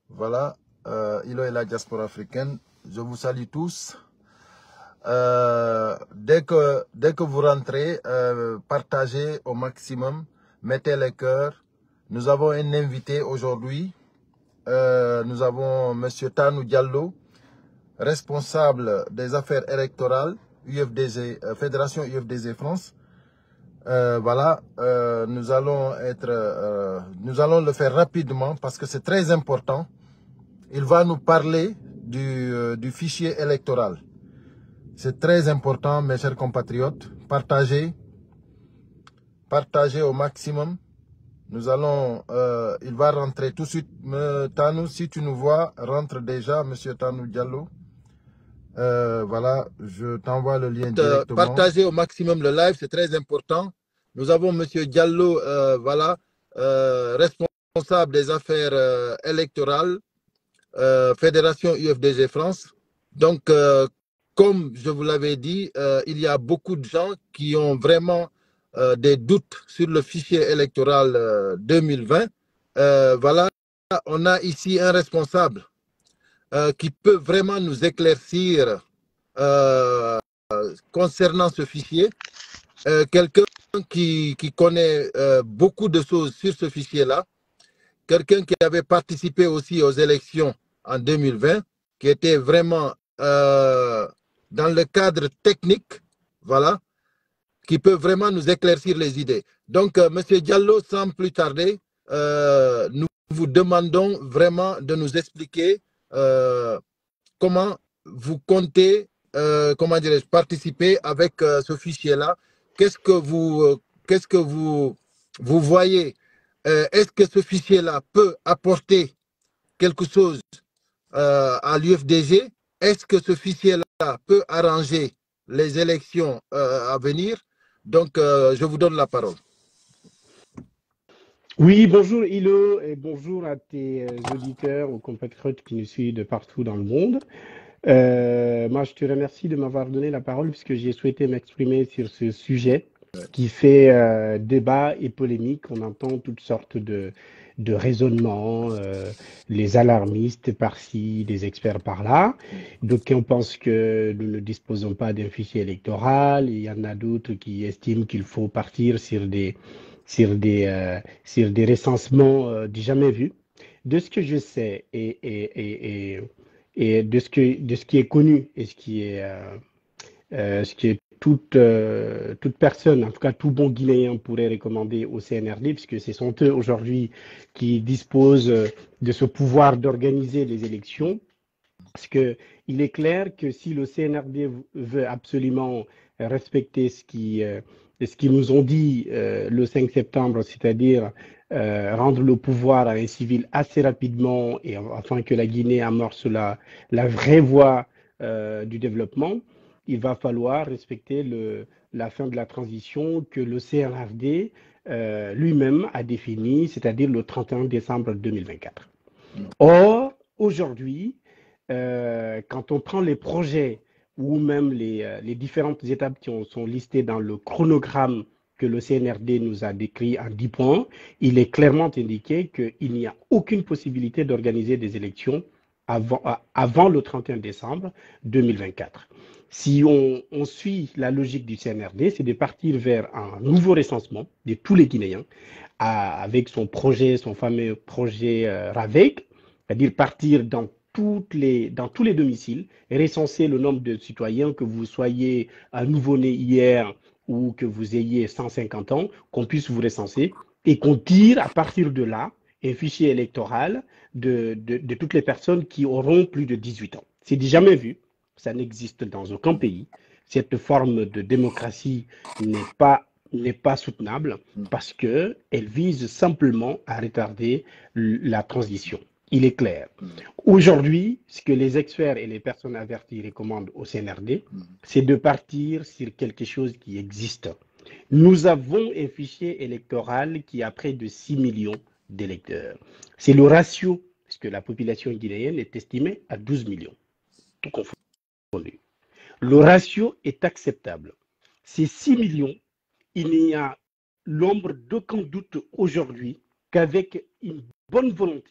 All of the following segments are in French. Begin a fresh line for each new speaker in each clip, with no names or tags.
Voilà, Ilo et la diaspora africaine, je vous salue tous. Dès que vous rentrez, partagez au maximum, mettez les cœurs. Nous avons un invité aujourd'hui. Nous avons M. Tanou Diallo, responsable des affaires électorales, UFDG, Fédération UFDG France. Voilà, nous allons le faire rapidement parce que c'est très important. Il va nous parler du fichier électoral. C'est très important, mes chers compatriotes. Partagez au maximum. Nous allons, il va rentrer tout de suite. Tanou, si tu nous vois, rentre déjà, Monsieur Tanou Diallo. Voilà, je t'envoie le lien directement. Partagez au maximum le live, c'est très important. Nous avons Monsieur Diallo, voilà, responsable des affaires électorales, Fédération UFDG France. Donc, comme je vous l'avais dit, il y a beaucoup de gens qui ont vraiment des doutes sur le fichier électoral 2020. Voilà, on a ici un responsable qui peut vraiment nous éclaircir concernant ce fichier. Quelqu'un qui connaît beaucoup de choses sur ce fichier-là. Quelqu'un qui avait participé aussi aux élections en 2020, qui était vraiment dans le cadre technique, voilà, qui peut vraiment nous éclaircir les idées. Donc, M. Diallo, sans plus tarder, nous vous demandons vraiment de nous expliquer comment vous comptez, comment dirais-je, participer avec ce fichier-là. Qu'est-ce que vous voyez? Est-ce que ce fichier-là peut apporter quelque chose à l'UFDG? Est-ce que ce fichier-là peut arranger les élections à venir? Donc, je vous donne la parole.
Oui, bonjour Ilo et bonjour à tes auditeurs, aux compatriotes qui nous suivent de partout dans le monde. Moi, je te remercie de m'avoir donné la parole puisque j'ai souhaité m'exprimer sur ce sujet qui fait débat et polémique. On entend toutes sortes de raisonnements, les alarmistes par-ci, des experts par-là. D'aucuns pensent que nous ne disposons pas d'un fichier électoral. Il y en a d'autres qui estiment qu'il faut partir sur des recensements du jamais vu. De ce que je sais et de ce qui est connu et ce qui est toute personne, en tout cas tout bon Guinéen pourrait recommander au CNRD, puisque ce sont eux aujourd'hui qui disposent de ce pouvoir d'organiser les élections. Parce qu'il est clair que si le CNRD veut absolument respecter ce qu'ils nous ont dit le 5 septembre, c'est-à-dire rendre le pouvoir à un civil assez rapidement et afin que la Guinée amorce la vraie voie du développement, il va falloir respecter la fin de la transition que le CNRD lui-même a définie, c'est-à-dire le 31 décembre 2024. Or, aujourd'hui, quand on prend les projets ou même les différentes étapes qui sont listées dans le chronogramme que le CNRD nous a décrit en 10 points, il est clairement indiqué qu'il n'y a aucune possibilité d'organiser des élections avant le 31 décembre 2024. Si on suit la logique du CNRD, c'est de partir vers un nouveau recensement de tous les Guinéens avec son fameux projet RAVEC, c'est-à-dire partir dans tous les domiciles, recenser le nombre de citoyens, que vous soyez un nouveau-né hier ou que vous ayez 150 ans, qu'on puisse vous recenser et qu'on tire à partir de là un fichier électoral de toutes les personnes qui auront plus de 18 ans. C'est jamais vu, ça n'existe dans aucun pays. Cette forme de démocratie n'est pas soutenable parce qu'elle vise simplement à retarder la transition. Il est clair. Aujourd'hui, ce que les experts et les personnes averties recommandent au CNRD, c'est de partir sur quelque chose qui existe. Nous avons un fichier électoral qui a près de 6 millions d'électeurs. C'est le ratio, parce que la population guinéenne est estimée à 12 millions, tout confondu. Le ratio est acceptable. Ces 6 millions, il n'y a l'ombre d'aucun doute aujourd'hui qu'avec une bonne volonté,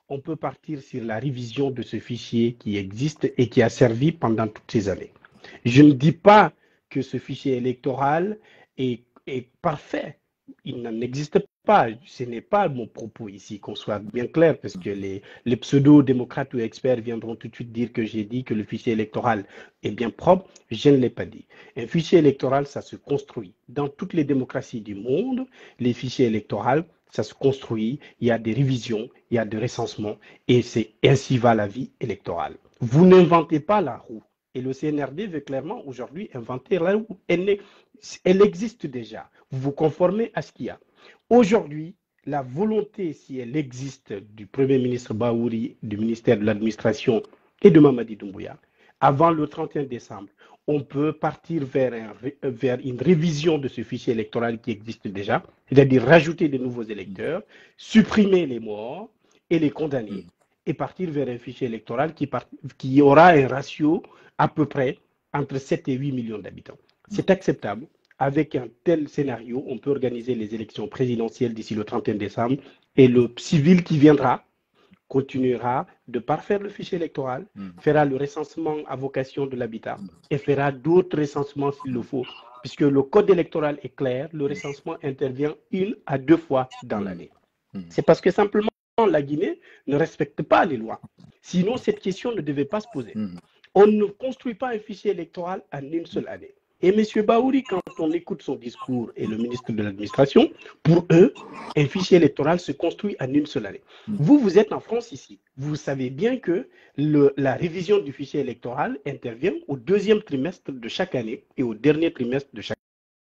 on peut partir sur la révision de ce fichier qui existe et qui a servi pendant toutes ces années. Je ne dis pas que ce fichier électoral est parfait. Il n'en existe pas. Ce n'est pas mon propos ici, qu'on soit bien clair, parce que les pseudo-démocrates ou experts viendront tout de suite dire que j'ai dit que le fichier électoral est bien propre. Je ne l'ai pas dit. Un fichier électoral, ça se construit. Dans toutes les démocraties du monde, les fichiers électoraux, ça se construit, il y a des révisions, il y a des recensements, et c'est ainsi va la vie électorale. Vous n'inventez pas la roue. Et le CNRD veut clairement aujourd'hui inventer la roue. Elle existe déjà. Vous vous conformez à ce qu'il y a. Aujourd'hui, la volonté, si elle existe, du Premier ministre Bahouri, du ministère de l'Administration et de Mamadi Doumbouya, avant le 31 décembre, on peut partir vers une révision de ce fichier électoral qui existe déjà, c'est-à-dire rajouter de nouveaux électeurs, supprimer les morts et les condamner, et partir vers un fichier électoral qui aura un ratio à peu près entre 7 et 8 millions d'habitants. C'est acceptable. Avec un tel scénario, on peut organiser les élections présidentielles d'ici le 31 décembre et le civil qui viendra continuera de parfaire le fichier électoral, fera le recensement à vocation de l'habitat et fera d'autres recensements s'il le faut, puisque le code électoral est clair, le recensement intervient 1 à 2 fois dans l'année. C'est parce que simplement la Guinée ne respecte pas les lois. Sinon, cette question ne devait pas se poser. On ne construit pas un fichier électoral en une seule année. Et M. Bahouri, quand on écoute son discours et le ministre de l'Administration, pour eux, un fichier électoral se construit en une seule année. Vous êtes en France ici. Vous savez bien que la révision du fichier électoral intervient au 2e trimestre de chaque année et au dernier trimestre de chaque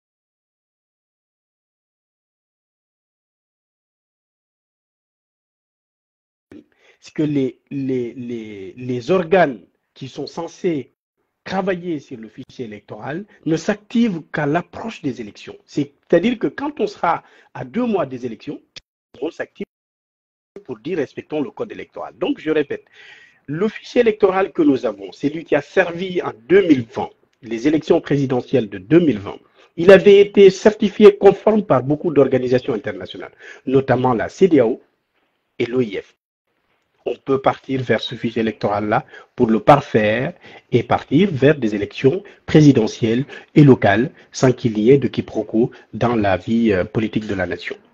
année. C'est que les organes qui sont censés travailler sur le fichier électoral ne s'active qu'à l'approche des élections. C'est-à-dire que quand on sera à 2 mois des élections, on s'active pour dire respectons le code électoral. Donc, je répète, le fichier électoral que nous avons, c'est lui qui a servi en 2020, les élections présidentielles de 2020. Il avait été certifié conforme par beaucoup d'organisations internationales, notamment la CEDEAO et l'OIF. On peut partir vers ce fichier électoral-là pour le parfaire et partir vers des élections présidentielles et locales sans qu'il y ait de quiproquo dans la vie politique de la nation.